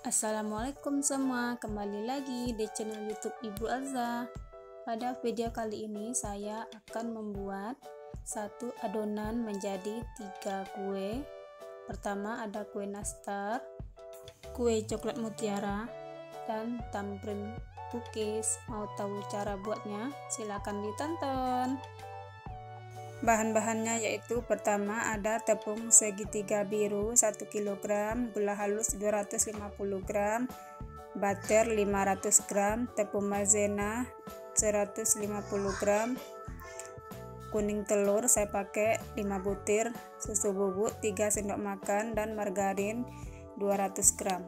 Assalamualaikum semua, kembali lagi di channel YouTube Ibu Alza. Pada video kali ini saya akan membuat satu adonan menjadi 3 kue. Pertama ada kue nastar, kue coklat mutiara, dan tamrin cookies. Mau tahu cara buatnya? Silahkan ditonton. Bahan-bahannya yaitu pertama ada tepung segitiga biru 1 kg, gula halus 250 gram, butter 500 gram, tepung maizena 150 gram, kuning telur saya pakai 5 butir, susu bubuk 3 sendok makan, dan margarin 200 gram.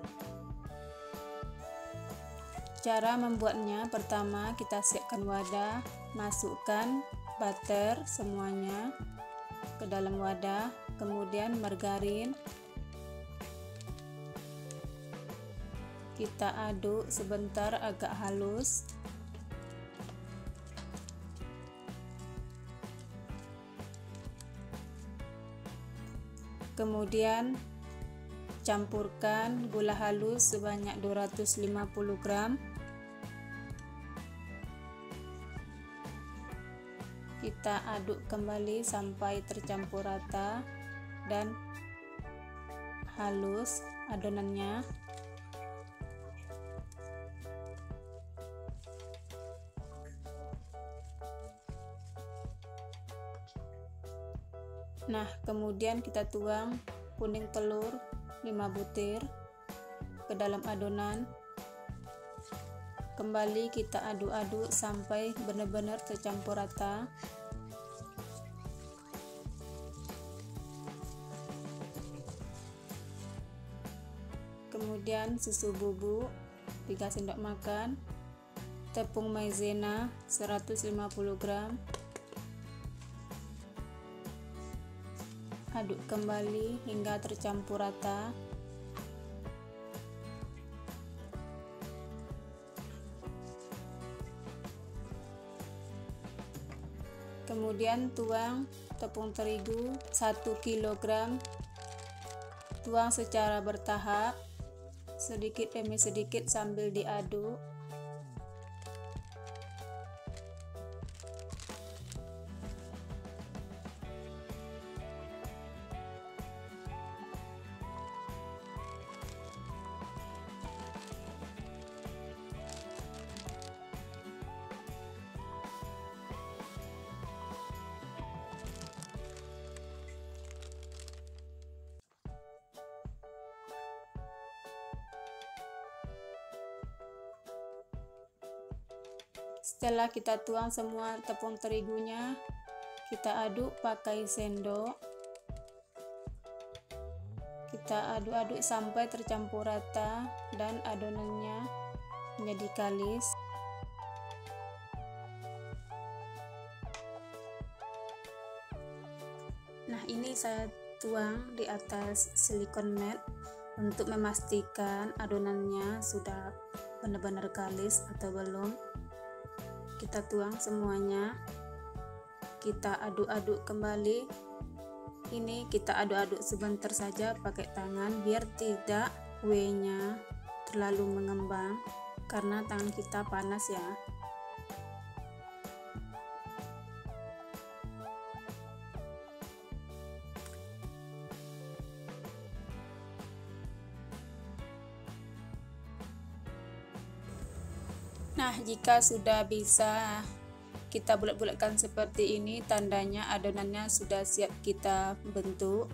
Cara membuatnya, pertama kita siapkan wadah, masukkan butter semuanya ke dalam wadah, kemudian margarin kita aduk sebentar agak halus, kemudian campurkan gula halus sebanyak 250 gram. Kita aduk kembali sampai tercampur rata dan halus adonannya. Nah, kemudian kita tuang kuning telur 5 butir ke dalam adonan. Kembali kita aduk-aduk sampai benar-benar tercampur rata. Kemudian susu bubuk 3 sendok makan, tepung maizena 150 gram. Aduk kembali hingga tercampur rata. Kemudian tuang tepung terigu 1 kg, tuang secara bertahap, sedikit demi sedikit sambil diaduk. Setelah kita tuang semua tepung terigunya, kita aduk pakai sendok. Kita aduk-aduk sampai tercampur rata dan adonannya menjadi kalis. Nah, ini saya tuang di atas silikon mat untuk memastikan adonannya sudah benar-benar kalis atau belum. Kita tuang semuanya, kita aduk-aduk kembali. Ini kita aduk-aduk sebentar saja pakai tangan biar tidak kuenya terlalu mengembang karena tangan kita panas ya. Nah, jika sudah bisa kita bulat-bulatkan seperti ini, tandanya adonannya sudah siap kita bentuk.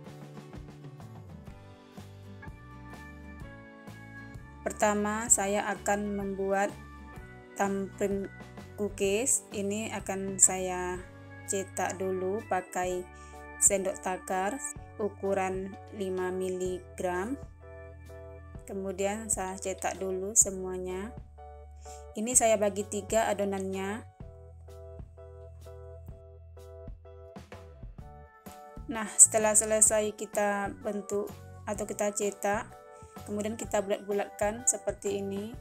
Pertama, saya akan membuat tamrin cookies. Ini akan saya cetak dulu pakai sendok takar ukuran 5 mg. Kemudian saya cetak dulu semuanya. Ini saya bagi 3 adonannya. Nah, setelah selesai kita bentuk atau kita cetak, kemudian kita bulat-bulatkan seperti ini.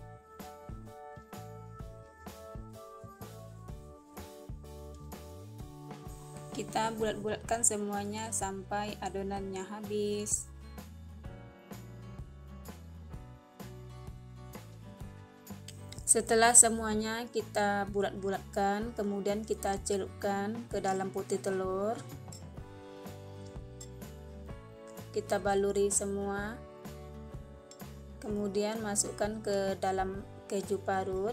Kita bulat-bulatkan semuanya sampai adonannya habis. Setelah semuanya kita bulat-bulatkan, kemudian kita celupkan ke dalam putih telur. Kita baluri semua. Kemudian masukkan ke dalam keju parut.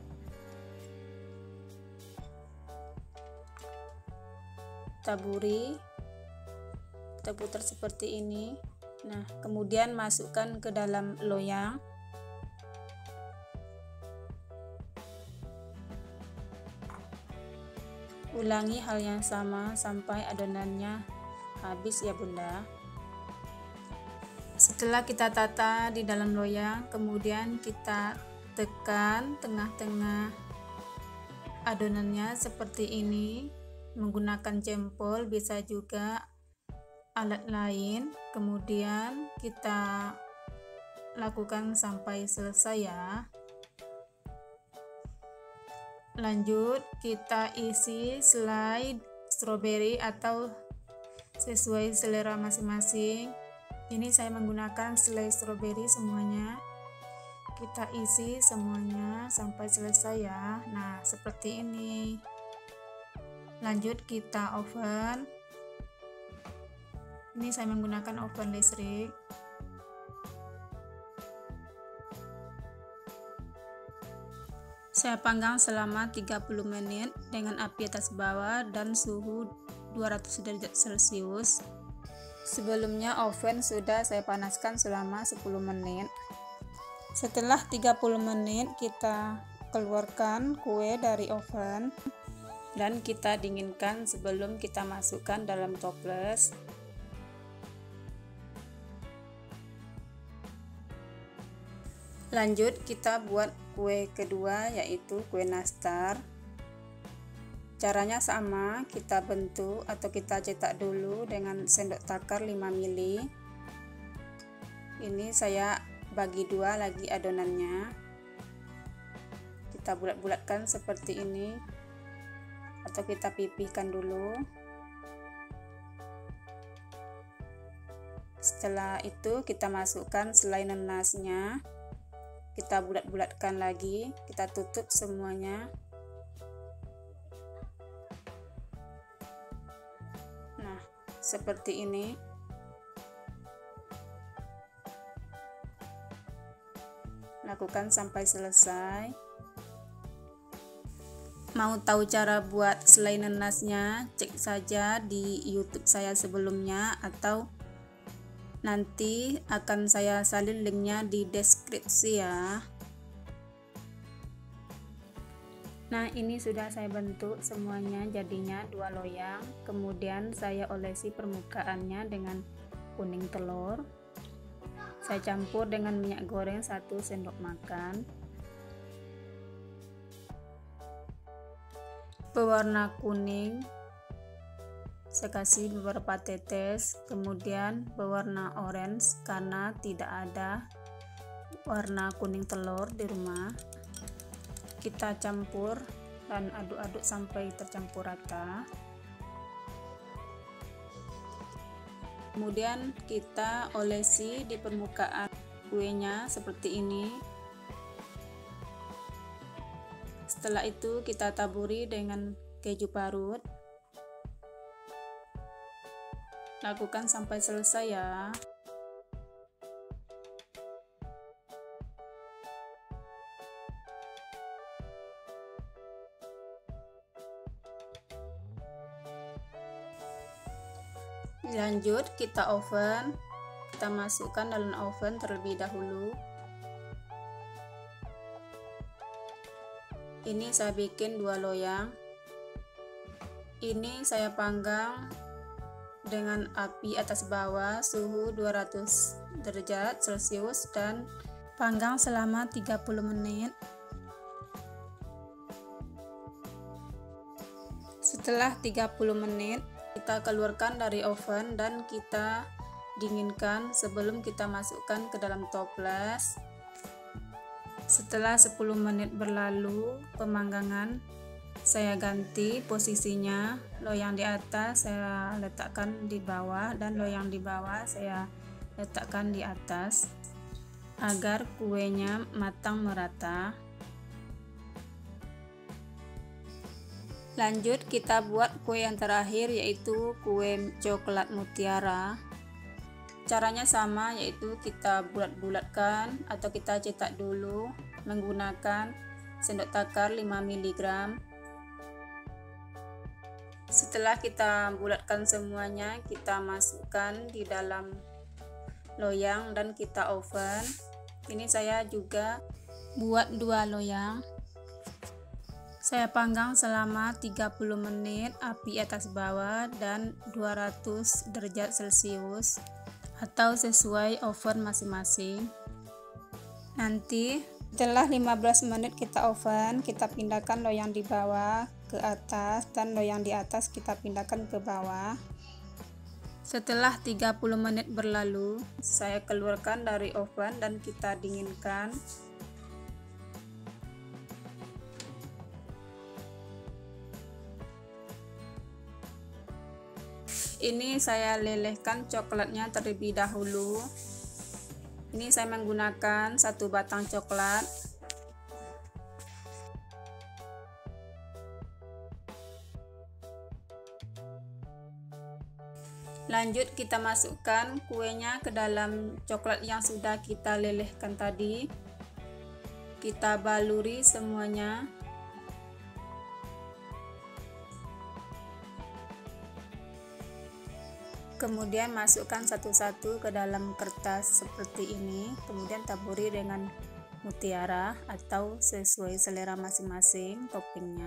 Taburi. Kita putar seperti ini. Nah, kemudian masukkan ke dalam loyang. Ulangi hal yang sama sampai adonannya habis ya Bunda. Setelah kita tata di dalam loyang, kemudian kita tekan tengah-tengah adonannya seperti ini menggunakan jempol, bisa juga alat lain. Kemudian kita lakukan sampai selesai ya. Lanjut kita isi selai stroberi atau sesuai selera masing-masing. Ini saya menggunakan selai stroberi semuanya. Kita isi semuanya sampai selesai ya. Nah, seperti ini. Lanjut kita oven. Ini saya menggunakan oven listrik. Saya panggang selama 30 menit dengan api atas bawah dan suhu 200 derajat Celcius. Sebelumnya oven sudah saya panaskan selama 10 menit. Setelah 30 menit kita keluarkan kue dari oven dan kita dinginkan sebelum kita masukkan dalam toples. Lanjut kita buat kue kedua, yaitu kue nastar. Caranya sama, kita bentuk atau kita cetak dulu dengan sendok takar 5 ml. Ini saya bagi dua lagi adonannya. Kita bulat-bulatkan seperti ini atau kita pipihkan dulu. Setelah itu kita masukkan selai nanasnya. Kita bulat-bulatkan lagi, kita tutup semuanya. Nah, seperti ini. Lakukan sampai selesai. Mau tahu cara buat selai nanasnya? Cek saja di YouTube saya sebelumnya atau nanti akan saya salin linknya di deskripsi ya. Nah, ini sudah saya bentuk semuanya, jadinya 2 loyang. Kemudian saya olesi permukaannya dengan kuning telur. Saya campur dengan minyak goreng 1 sendok makan. Pewarna kuning saya kasih beberapa tetes, kemudian berwarna orange karena tidak ada warna kuning telur di rumah. Kita campur dan aduk-aduk sampai tercampur rata. Kemudian kita olesi di permukaan kuenya seperti ini. Setelah itu kita taburi dengan keju parut. Lakukan sampai selesai ya. Lanjut kita oven. Kita masukkan dalam oven terlebih dahulu. Ini saya bikin 2 loyang. Ini saya panggang dengan api atas bawah suhu 200 derajat Celcius dan panggang selama 30 menit. Setelah 30 menit kita keluarkan dari oven dan kita dinginkan sebelum kita masukkan ke dalam toples. Setelah 10 menit berlalu pemanggangan, saya ganti posisinya. Loyang di atas saya letakkan di bawah dan loyang di bawah saya letakkan di atas agar kuenya matang merata. Lanjut kita buat kue yang terakhir, yaitu kue coklat mutiara. Caranya sama, yaitu kita bulat-bulatkan atau kita cetak dulu menggunakan sendok takar 5 mg. Setelah kita bulatkan semuanya, kita masukkan di dalam loyang dan kita oven. Ini saya juga buat 2 loyang. Saya panggang selama 30 menit, api atas bawah dan 200 derajat Celcius atau sesuai oven masing-masing. Nanti setelah 15 menit kita oven, kita pindahkan loyang di bawah ke atas dan loyang di atas kita pindahkan ke bawah. Setelah 30 menit berlalu, saya keluarkan dari oven dan kita dinginkan. Ini saya lelehkan coklatnya terlebih dahulu. Ini saya menggunakan 1 batang coklat. Lanjut kita masukkan kuenya ke dalam coklat yang sudah kita lelehkan tadi. Kita baluri semuanya. Kemudian masukkan satu-satu ke dalam kertas seperti ini, kemudian taburi dengan mutiara atau sesuai selera masing-masing toppingnya.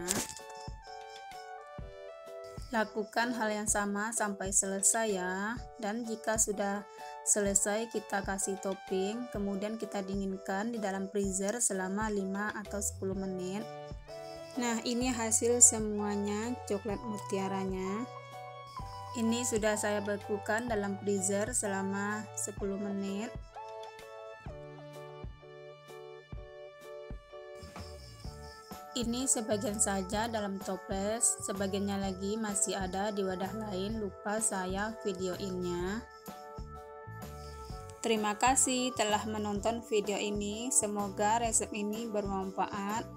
Lakukan hal yang sama sampai selesai ya. Dan jika sudah selesai, kita kasih topping, kemudian kita dinginkan di dalam freezer selama 5 atau 10 menit. Nah, ini hasil semuanya coklat mutiaranya. Ini sudah saya bekukan dalam freezer selama 10 menit. Ini sebagian saja dalam toples, sebagiannya lagi masih ada di wadah lain, lupa saya videoinnya. Terima kasih telah menonton video ini, semoga resep ini bermanfaat.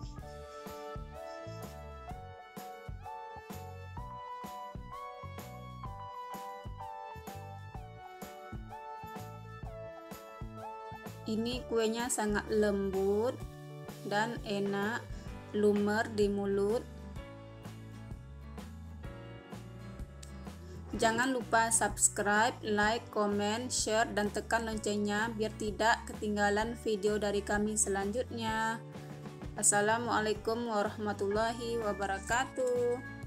Ini kuenya sangat lembut dan enak, lumer di mulut. Jangan lupa subscribe, like, comment, share, dan tekan loncengnya biar tidak ketinggalan video dari kami selanjutnya. Assalamualaikum warahmatullahi wabarakatuh.